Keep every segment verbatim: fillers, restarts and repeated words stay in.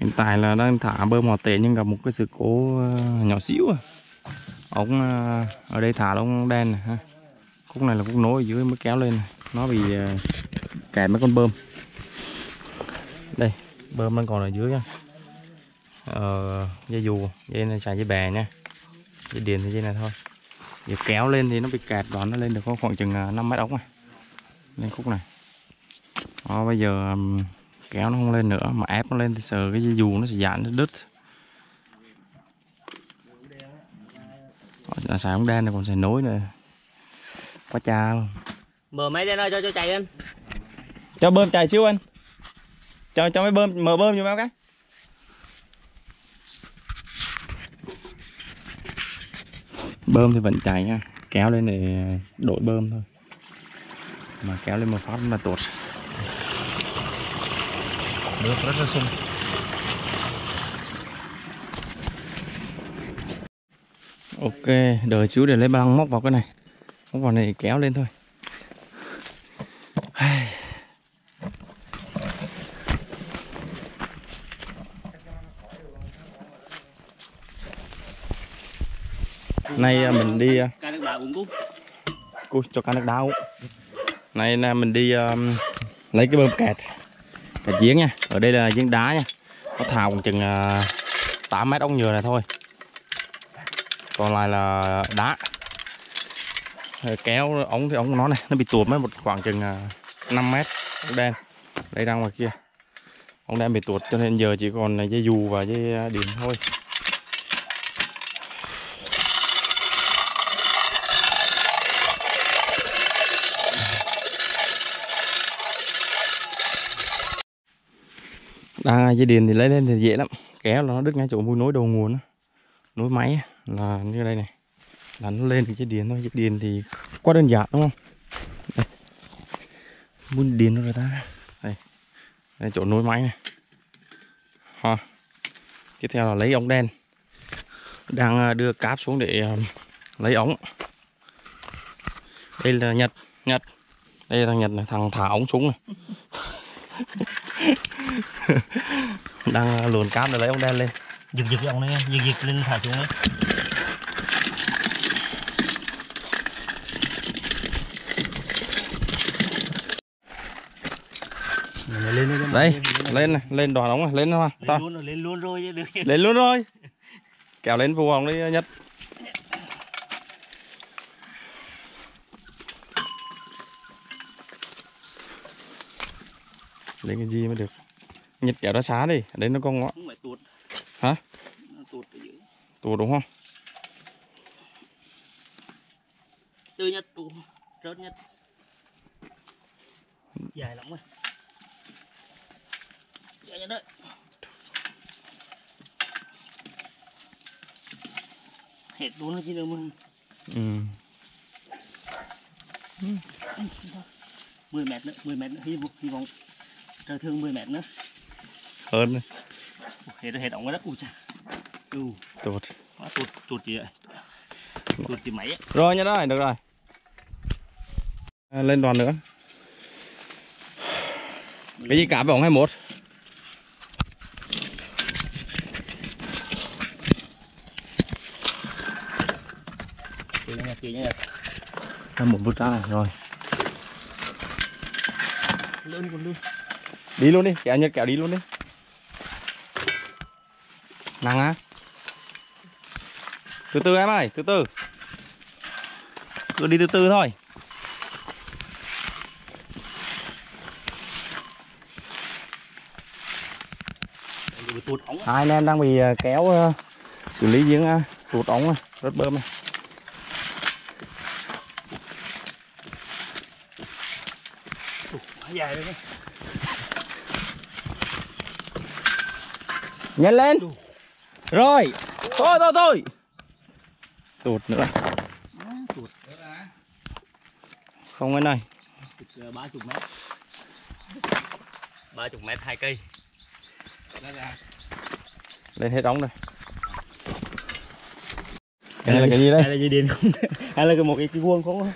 Hiện tại là đang thả bơm hòa tệ nhưng gặp một cái sự cố nhỏ xíu à. Ống ở đây thả là ống đen này ha. Khúc này là khúc nối ở dưới mới kéo lên này. Nó bị kẹt mấy con bơm. Đây, bơm đang còn ở dưới nha. Ờ, dây dù, dây này xài dây bè nha. Dây điện thì dây này thôi. Giờ kéo lên thì nó bị kẹt và nó lên được có khoảng chừng năm mét ống này. Lên khúc này. Đó, bây giờ kéo nó không lên nữa mà ép nó lên thì sợ cái dây dù nó sẽ giãn nó đứt. Đó, xài ống đen này còn xài nối này. Quá cha luôn. Mở máy lên ơi, cho cho chạy lên. Cho bơm chạy xíu anh. Cho cho mấy bơm mở bơm cho mấy cái. Bơm thì vẫn chạy nha, kéo lên để đổi bơm thôi. Mà kéo lên một phát là tốt. Nước rất là sung. Ok, đợi chú để lấy băng móc vào cái này. Móc vào này kéo lên thôi. Nay mình đi cá nước đá uống cú. Cú cho cá nước đá uống. Nay mình đi um, lấy cái bơm kẹt. Kẹt giếng nha. Ở đây là giếng đá nha. Nó thào khoảng chừng uh, tám mét ống nhựa này thôi. Còn lại là đá. Kéo ống thì ống của nó này, nó bị tuột mất một khoảng chừng uh, năm mét ống đen. Đây ra ngoài kia. Ống đen bị tuột cho nên giờ chỉ còn dây dù và dây điện thôi. Đang dây điện thì lấy lên thì dễ lắm, kéo là nó đứt ngay chỗ mũi nối đầu nguồn đó. Nối máy là như đây này, là nó lên thì dây điện thôi. Dây điện thì quá đơn giản đúng không? Đây. Mũi điện nó rồi ta. Đây. Đây chỗ nối máy này. Ha. Tiếp theo là lấy ống đen. Đang đưa cáp xuống để lấy ống. Đây là Nhật, Nhật. Đây là thằng Nhật này, thằng thả ống xuống này. Đang luồn cáp để lấy ống đen lên. Giật giật cái ống này, giật giật lên thả xuống đấy. Lên đây, lên này, lên đoàn ống này, lên thôi. Lên luôn rồi, lên luôn rồi chứ được. Lên luôn rồi. Kéo lên phù ống đi Nhất. Lên cái gì mới được. Nhật kéo ra xá đi, ở đây nó con ngõ. Không phải tuột. Hả? Nó tuột ở dưới. Tuột đúng không? Từ Nhật tuột, rớt Nhật. Dài lắm rồi. Dài Nhật đấy. Hết luôn rồi chứ đâu mà. Ừ. mười mét nữa, mười mét nữa, hy vọng, hy vọng trời thương mười mét nữa. Hơn nữa. Hết rồi, hết ống rồi đó. Ui chà. Ừ. Tuột. Quá tuột, tuột gì vậy? Tuột gì máy á. Rồi Nhất ơi, được rồi. À, lên đoàn nữa. Cái gì cả với ống hai mốt. Kìa nha, kìa nha. hai một vút ra này rồi. Lên còn luôn. Đi luôn đi, kéo Nhật kéo đi luôn đi. Nặng á. Từ từ em ơi, từ từ. Cứ đi từ từ thôi. Hai anh em đang bị kéo uh, xử lý giếng uh, tuột ống uh, rất bơm này. Dài đấy. Nhanh lên. Rồi. Thôi thôi thôi. Tuột nữa. Tuột. Không cái này. ba mươi mét. ba mươi mét hai cây. Lên hết ống rồi. Cái này là cái gì đây? Hay là dây điện không? Hay là một cái cái vuông không?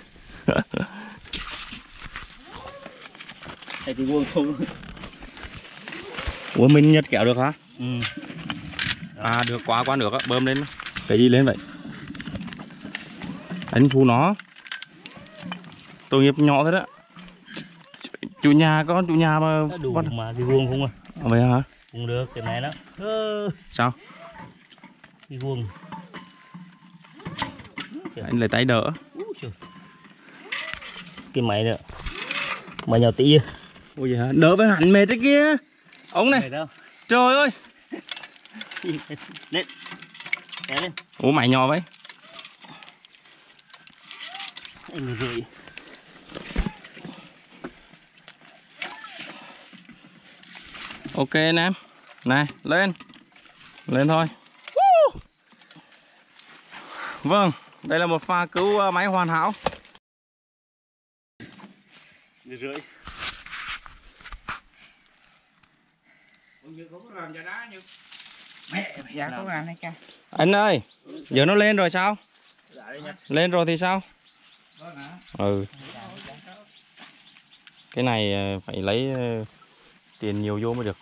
Hay cái vuông không? Ủa mình Nhật kéo được hả? Ừ. À được, quá quá được á, bơm lên. Cái gì lên vậy? Đánh phu nó. Tội nghiệp nhỏ thế đó. Chủ nhà có chủ nhà mà Nó đủ bắt... mà đi vuông không à? À, vậy hả? Không được, cái này nó ơ, Sao? đi vuông. Anh lấy tay đỡ. Cái máy nữa mà nhỏ tí. Ôi vậy hả? Đỡ với hẳn mệt đấy kia. Ông này. Trời ơi. Lên. Kéo lên. Ủa mày nhỏ vậy? Anh người rưỡi. Ok anh em. Này, lên. Lên thôi. Vâng, đây là một pha cứu máy hoàn hảo. Người rưỡi. Mẹ, dạ có làm này cha. Anh ơi, giờ nó lên rồi sao? Lên rồi thì sao? Ừ. Cái này phải lấy tiền nhiều vô mới được.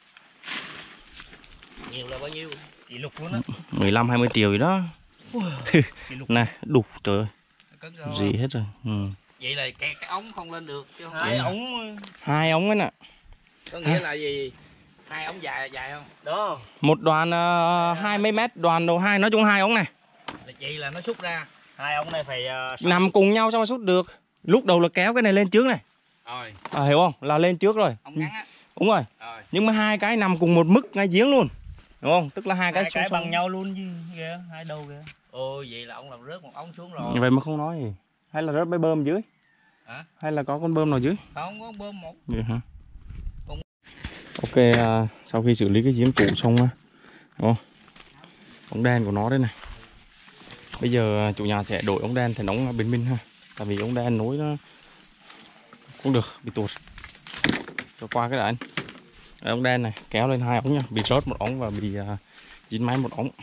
Nhiều là bao nhiêu? Kỷ lục luôn á. mười lăm hai mươi triệu gì đó. Này, đục trời ơi. Gì hết rồi. Ừ. Vậy là cái, cái ống không lên được chứ không? Hai ống. Hai ống ấy nè. Có nghĩa là gì? Hai ống dài dài không? Đó. Một đoàn uh, hai mươi mét, đoàn đầu hai, nói chung hai ống này. Là vậy là nó xúc ra. Hai ống này phải uh, nằm cùng nhau sao mà xúc được. Lúc đầu là kéo cái này lên trước này. Rồi. À, hiểu không? Là lên trước rồi. Ống ngắn á. Đúng rồi. Rồi. Nhưng mà hai cái nằm cùng một mức ngay giếng luôn. Đúng không? Tức là hai, hai cái, cái, cái bằng nhau luôn chứ kìa, hai đầu kìa. Ồ vậy là ông làm rớt một ống xuống rồi. Vậy mà không nói gì. Hay là rớt máy bơm dưới? Hả? Hay là có con bơm nào dưới? Không có bơm một. Vậy hả? Không. Ok, uh, sau khi xử lý cái giếng cũ xong á, đúng không? Ống đen của nó đây này. Bây giờ chủ nhà sẽ đổi ống đen thành ống bên minh ha. Tại vì ống đen nối nó cũng được, bị tuột. Cho qua cái đã anh. Đây, ống đen này kéo lên hai ống nha, bị rớt một ống và bị uh, dính máy một ống.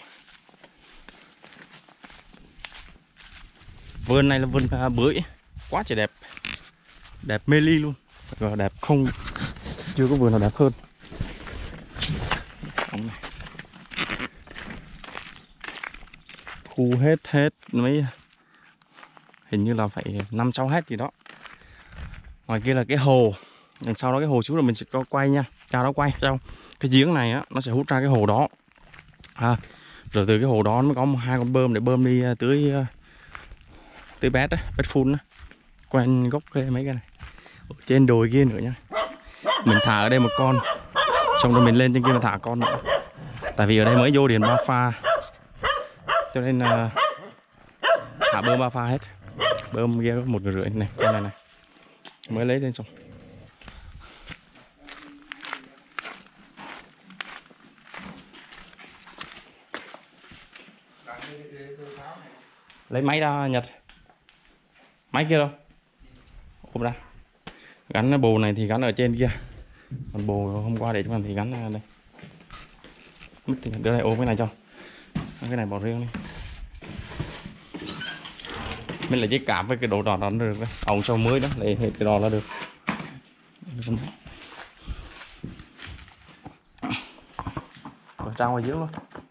Vườn này là vườn uh, bưởi, quá trời đẹp, đẹp mê ly luôn, và đẹp không, chưa có vườn nào đẹp hơn. Ống này. Khu hết hết mấy, hình như là phải năm sáu hết gì đó. Ngoài kia là cái hồ, đằng sau đó cái hồ xuống là mình sẽ có quay nha, cho nó quay xong cái giếng này á, nó sẽ hút ra cái hồ đó à, rồi từ cái hồ đó nó mới có một hai con bơm để bơm đi tưới tưới bét á, bét phun á, quanh gốc cây mấy cái này ở trên đồi kia nữa nha. Mình thả ở đây một con, xong rồi mình lên trên kia mà thả con nữa, tại vì ở đây mới vô điện ba pha cho nên uh, thả bơm ba pha hết. Bơm kia có một người rưỡi này, con này này mới lấy lên xong. Lấy máy ra Nhật. Máy kia đâu? Ôm ra. Gắn cái bồ này thì gắn ở trên kia. Còn bồ hôm qua để cho mình thì gắn đây. Mất thì đưa này ôm cái này cho. Cái này bỏ riêng đi. Mình lại dây cáp với cái đồ đòn đó được đấy. Ống sau mới đó, lấy hết cái đòn là được. Rồi ra ngoài giếng luôn.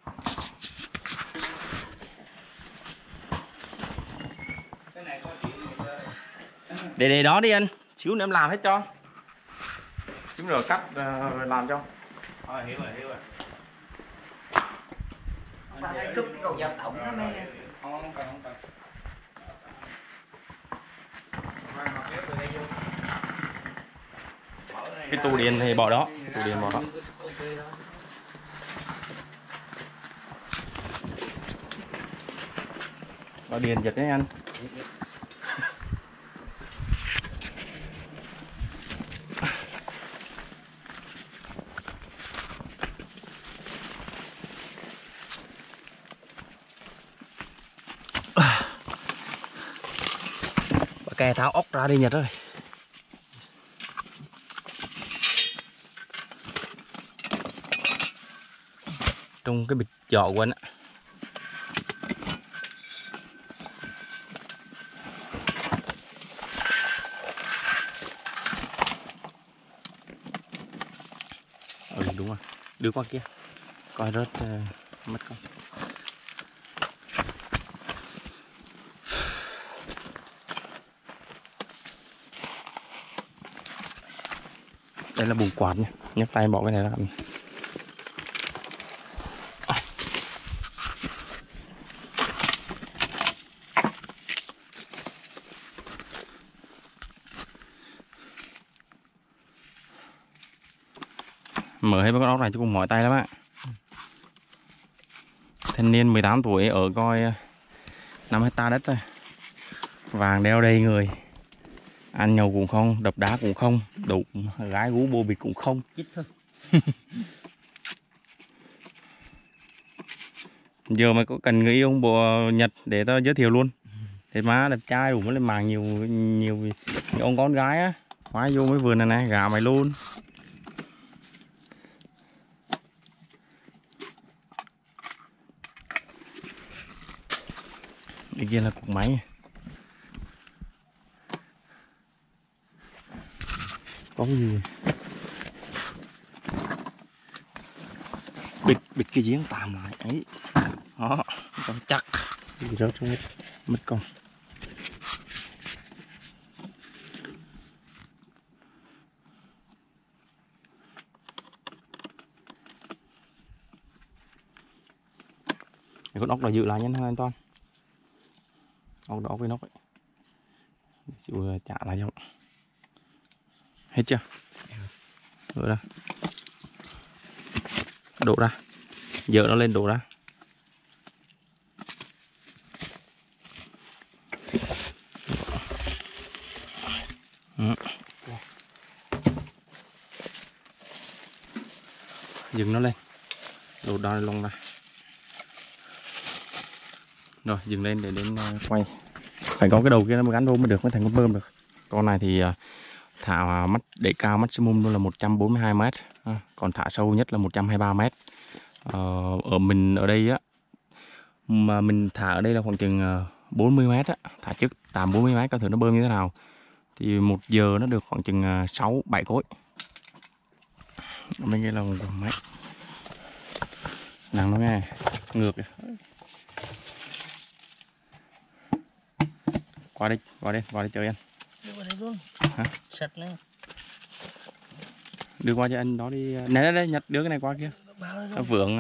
Để để đó đi anh, xíu nữa em làm hết cho. Xíu rồi cắt uh, rồi làm cho. Thôi hiểu rồi, hiểu rồi. Phải cúp cái cầu dao tổng nó mới. Không, không cần, không cần. Cái tủ điện thì bỏ đó, tủ điện bỏ đó. Bỏ điện giật đấy anh. Bà kè tháo ốc ra đi Nhật ơi. Trong cái bịch giỏ của anh á. Ừ đúng rồi, đưa qua kia. coi rớt uh, mất con. Đây là bùn quạt nha, nhấc tay bỏ cái này ra. Mở hết con ốc này chứ cũng mỏi tay lắm á. Thanh niên mười tám tuổi ở coi năm hecta đất thôi. Vàng đeo đầy người. Ăn nhậu cũng không, đập đá cũng không, đủ gái gú bô bịch cũng không. Chích thôi. Giờ mày có cần người yêu bộ Nhật để tao giới thiệu luôn. Thế má đẹp trai đủ mới lên mạng nhiều nhiều, nhiều ông con gái á. Hóa vô mấy vườn này này, gà mày luôn. Bên kia là cục máy. Có cái gì? Bịt bịt cái giếng tạm lại ấy. Đó, con chắc. Đi rớt xuống mất, mất con. Cái con ốc là giữ lại nha anh Toàn. Ốc đó với nóc ấy. Chịu trả lại cho. Hết chưa? Đổ ra. Đổ ra. Dỡ nó lên đổ ra. Ừ. Dừng nó lên. Đổ đo lông ra. Rồi dừng lên để đến uh, quay. Phải có cái đầu kia nó mới gắn vô mới được, mới thành con bơm được. Con này thì uh, thả mắt đẩy cao maximum luôn là một trăm bốn mươi hai mét, à, còn thả sâu nhất là một trăm hai mươi ba mét. Ờ, ở mình ở đây á, mà mình thả ở đây là khoảng chừng uh, bốn mươi mét á, thả trước tầm bốn mươi mét coi thử nó bơm như thế nào. Thì một giờ nó được khoảng chừng uh, sáu bảy khối. Bên kia là một máy nặng nó nghe ngược kìa. Qua đây, qua đây, qua đây chơi anh. Đưa qua đây luôn. Hả? Sạch này. Đưa qua cho anh đó đi. Nè đây, Nhật đưa cái này qua kia. Nó vượng.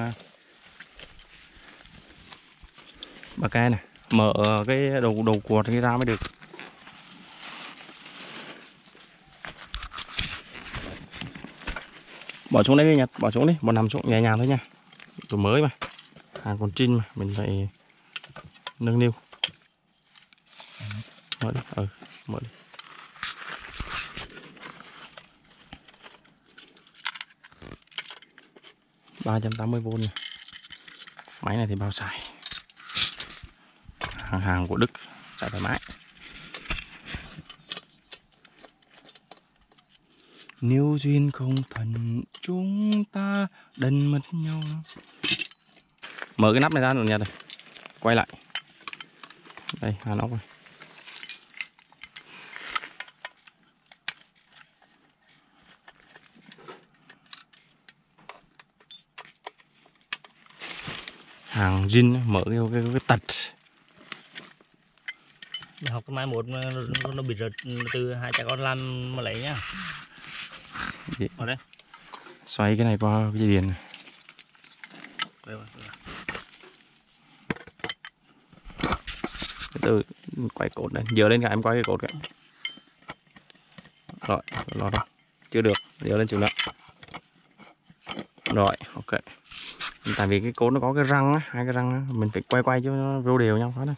Bà cây này, mở cái đầu đầu quạt cái ra mới được. Bỏ xuống đấy đi Nhật, bỏ xuống đi, bỏ nằm xuống nhẹ nhàng thôi nha. Đồ mới mà. Hàng còn trinh mà, mình phải nâng niu. Mở đi, ừ, mở đi. ba trăm tám mươi vôn nha. Máy này thì bao xài. Hàng hàng của Đức, xài thoải mái. Nếu duyên không thuận chúng ta đần mất nhau. Mở cái nắp này ra rồi Nhật này. Quay lại. Đây, hàn ốc này. Hàng zin mở cái cái, cái tật. Học cái mai một nó, nó bị rớt từ hai cha con làm mà lấy nhá. Gì? Ở đây. Xoay cái này qua cái dây điện này. Đây rồi. Từ quay cột này, dỡ lên cả em quay cái cột kìa. Rồi, lo đó. Chưa được, dỡ lên chịu nữa. Rồi, ok. Tại vì cái cột nó có cái răng á, hai cái răng á, mình phải quay quay cho nó vô đều nhau hết.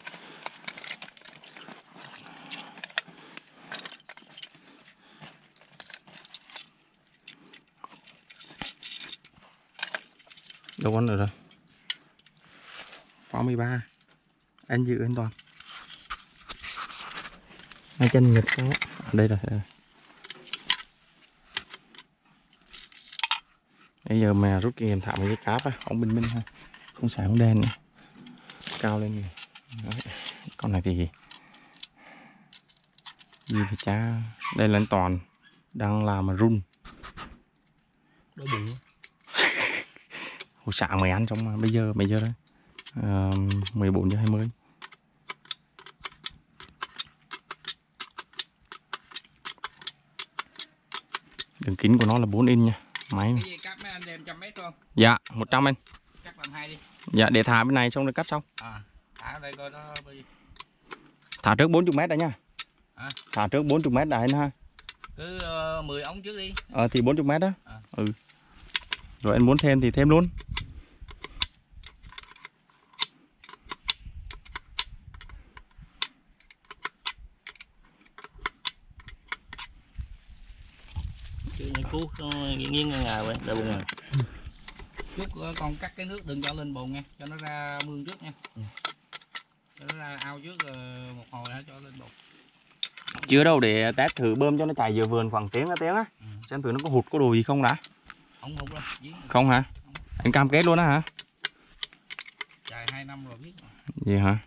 Đâu con nữa rồi. Khóa mười ba. Anh giữ an toàn. Hai chân nhật đó. Ở đây rồi. Bây giờ mà rút kinh nghiệm thả mấy cái cáp á, ống bình minh ha. Không xài ống đen nữa. Cao lên này. Đấy. Con này thì gì thì cha. Đây là anh Toàn đang làm mà run. Đổ bụng. hồi sáng mới ăn xong mà bây giờ bây giờ đấy à, mười bốn giờ hai mươi. Đường kính của nó là bốn inch nha máy. Cái gì cắt mấy anh đem trăm mét không? Dạ một trăm anh. Cắt làm hai đi. Dạ để thả bên này xong rồi cắt sau. À, thả ở đây coi nó bị. Thả trước bốn mươi mét đã nha. À. Thả trước bốn mươi mét đã anh ha. Cứ uh, mười ống trước đi. Ờ thì bốn mươi mét đó. À. Ừ. Rồi anh muốn thêm thì thêm luôn. Chứ những cú nó nghiêng nghiêng ngang ngà vậy đau bụng rồi. Chút uh, con cắt cái nước đừng cho lên bồn nha, cho nó ra mương trước nha. Ừ. Cho nó ra ao trước uh, một hồi đã cho lên bồn. Chưa đâu, để test thử bơm cho nó chạy vừa vườn khoảng tiếng tiếng á. Ừ. Xem thử nó có hụt có đồ gì không đã. Không hụt đâu. Không hả? Không. Anh cam kết luôn á hả? Chạy hai năm rồi biết rồi. Gì hả?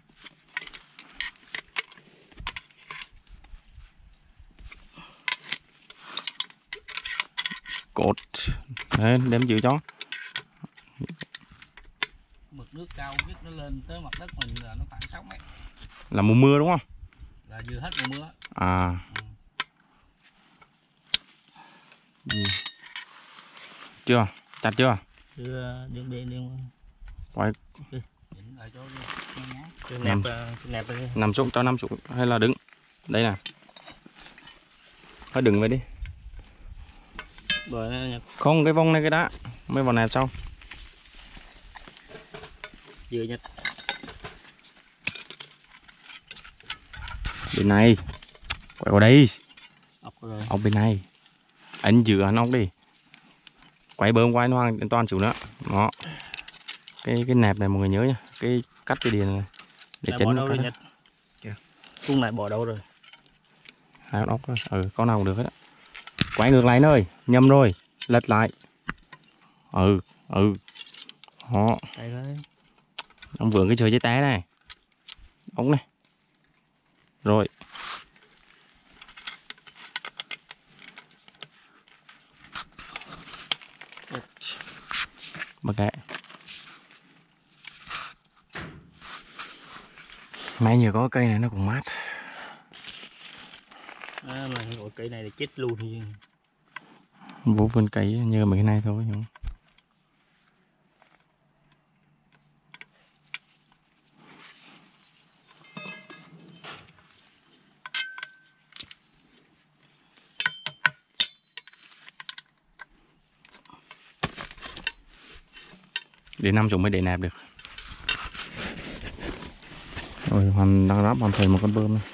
Cột. Đấy, đem chịu cho. Mực nước cao biết nó lên tới mặt đất mình là nó khoảng sáu mét. Là mùa mưa đúng không? Là vừa hết mùa mưa. À. Ừ. Chưa? Chặt chưa? Chưa, đừng đi đi. Quay. Chỉnh lại cho cái nẹp nẹp nằm xuống cho nằm xuống hay là đứng? Đây nè. Phải đứng vậy đi. Rồi không, cái vông này cái đá mới vào nẹp sau. vừa nhặt. Bên này. Quay vào đây. Ốc rồi. Ốc bên này. Anh giữ anh ốc đi. Quay bơm quay nó an toàn chịu nữa. Đó. Cái cái nẹp này mọi người nhớ nha. Cái cắt cái điện này. Để chấn nó nhặt. Cung này bỏ đâu rồi? Hai con ốc thôi. Ừ, con nào cũng được hết. Quay ngược lại nơi, nhầm rồi, lật lại. Ừ, ừ. Đó. Ông vướng cái trời dây té này. Ống này. Rồi. Mặc kệ. May nhờ có cây này nó cũng mát. À, mà cái cây này thì chết luôn thì Vô vườn cây nhờ mấy cái này thôi không? Để năm chục mới để nẹp được. Rồi Hoàn đang ráp hoàn thành một con bơm này.